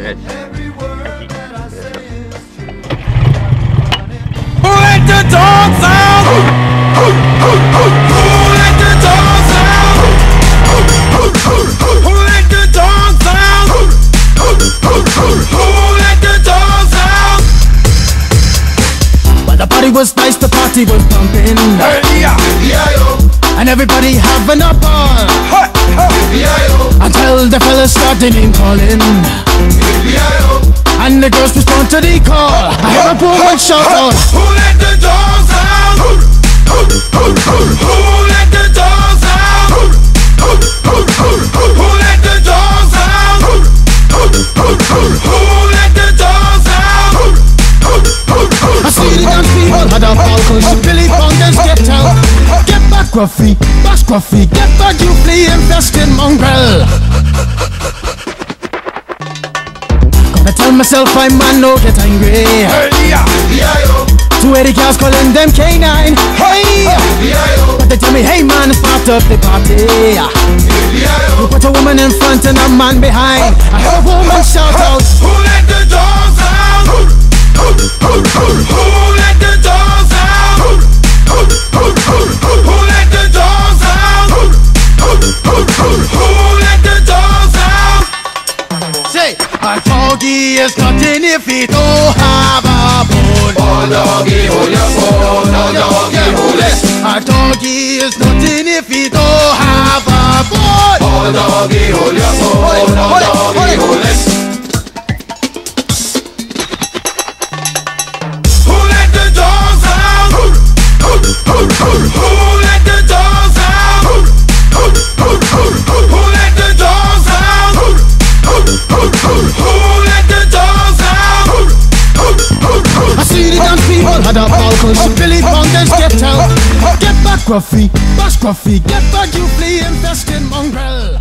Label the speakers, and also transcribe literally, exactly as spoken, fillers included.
Speaker 1: ahead.
Speaker 2: Who let the dogs out? Who let the dogs out? Who let the dogs out? Who let the dogs out? Well, the party was nice, the party was pumping. Hey, yeah, yeah, and everybody having a ball. Hey, hey, yeah, until the fellas started name calling. Yeah, and the girls respond to the call. I hear a woman shout out, who let the dogs out? Who let the dogs out? Who let the dogs out? Who let the dogs out? I see the dance people had a ball, cause Billy Fountains get out. Get back, Gruffy, bash Gruffy, get back, you flea infested mongrel. I tell myself I man no get angry. Hey, yeah, yeah, two eighty cars calling them K nine. Hey, yeah, but they tell me, hey man, start up the party. Yeah, you put a woman in front and a man behind. I heard a woman shout out, who let the dogs out? Who let the dogs out? Who let the dogs out? Who let the dogs out? Say, a doggy is nothing if he don't have a bone.
Speaker 3: Oh doggy, hold your phone. Oh doggy, hold it.
Speaker 2: A doggy is nothing if he don't have a bone.
Speaker 3: Oh doggy, hold your phone. Oh doggy, hold it.
Speaker 2: Who let the dogs out? Who let the dogs out? Who let the dogs out? Who let the dogs out? I see the dance people had a ball, cause Billy Fountains get out. Get back, Gruffy, bash Gruffy, get back, you flea infested mongrel.